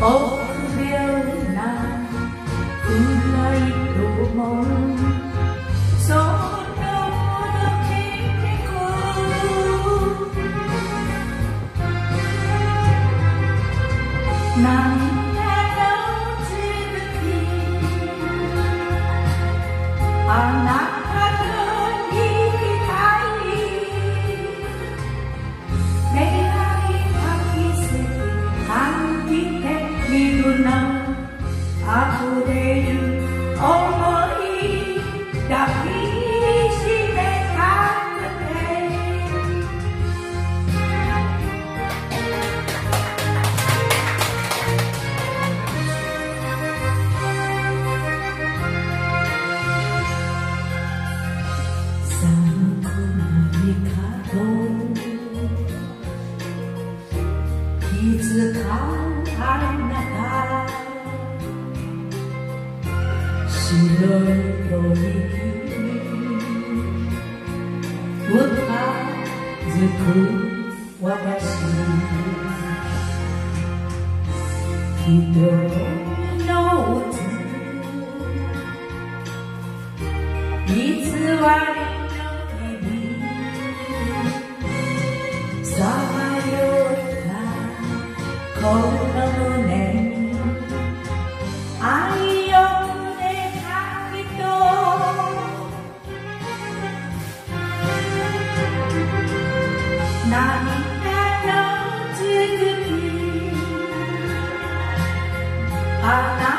臆病なフライトもそのほど結構涙の続きあなたと生きたい願い吐き捨て感じてみるな溢れる想い抱きしめたくて寒くないかと気づかあなた白い鳥うかずく私一人のうつ偽りの手にさまよったこの胸に愛を涙の続きあな